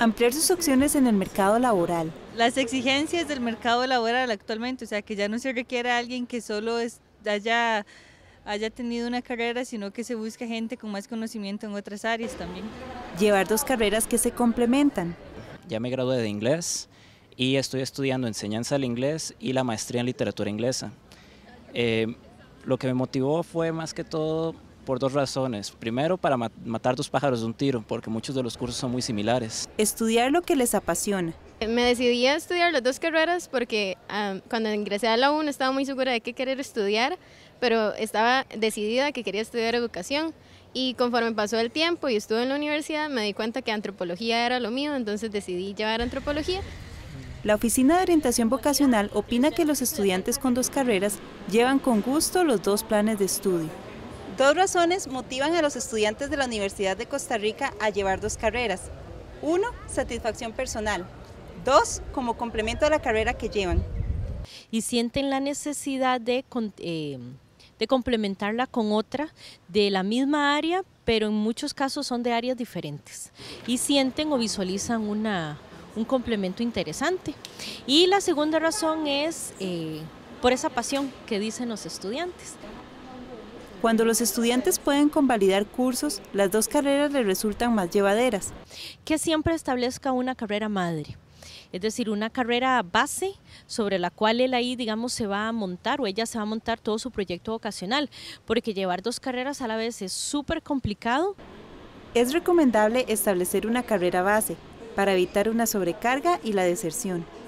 Ampliar sus opciones en el mercado laboral. Las exigencias del mercado laboral actualmente, o sea, que ya no se requiere a alguien que solo haya tenido una carrera, sino que se busca gente con más conocimiento en otras áreas también. Llevar dos carreras que se complementan. Ya me gradué de inglés y estoy estudiando enseñanza del inglés y la maestría en literatura inglesa. Lo que me motivó fue más que todo por dos razones. Primero, para matar dos pájaros de un tiro, porque muchos de los cursos son muy similares. Estudiar lo que les apasiona. Me decidí a estudiar las dos carreras porque cuando ingresé a la UNA estaba muy segura de qué querer estudiar, pero estaba decidida que quería estudiar educación. Y conforme pasó el tiempo y estuve en la universidad, me di cuenta que antropología era lo mío, entonces decidí llevar antropología. La Oficina de Orientación Vocacional opina que los estudiantes con dos carreras llevan con gusto los dos planes de estudio. Dos razones motivan a los estudiantes de la Universidad de Costa Rica a llevar dos carreras. 1, satisfacción personal. 2, como complemento a la carrera que llevan. Y sienten la necesidad de complementarla con otra de la misma área, pero en muchos casos son de áreas diferentes. Y sienten o visualizan un complemento interesante. Y la segunda razón es por esa pasión que dicen los estudiantes. Cuando los estudiantes pueden convalidar cursos, las dos carreras les resultan más llevaderas. Que siempre establezca una carrera madre, es decir, una carrera base sobre la cual él ahí, digamos, se va a montar o ella se va a montar todo su proyecto vocacional, porque llevar dos carreras a la vez es súper complicado. Es recomendable establecer una carrera base para evitar una sobrecarga y la deserción.